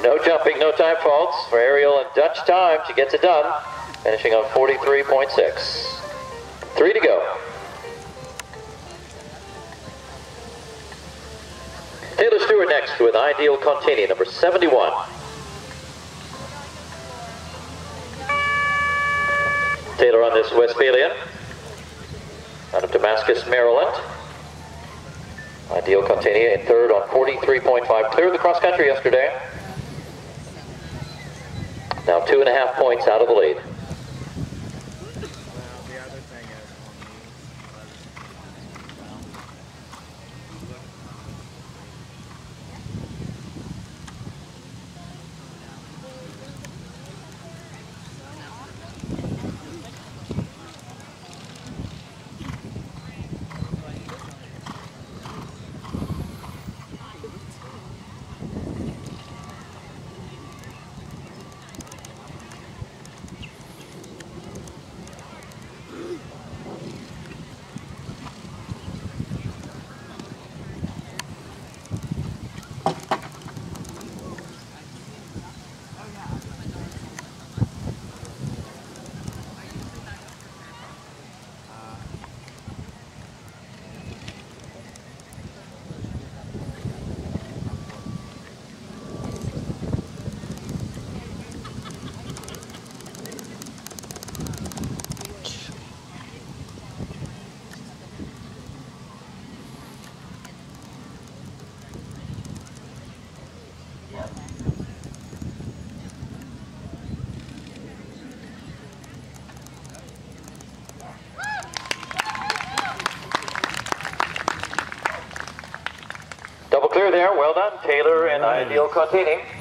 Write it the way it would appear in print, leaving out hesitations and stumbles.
No jumping, no time faults for Ariel and Dutch time. She gets it done, finishing on 43.6. 3 to go. Tayler Stewart next with Ideal Contini, number 71. Tayler on this Westphalian, out of Damascus, Maryland. Ideal Contini in third on 43.5. Cleared the cross country yesterday. Now 2.5 points out of the lead. Double clear there, well done, Tayler and Ideal Contini.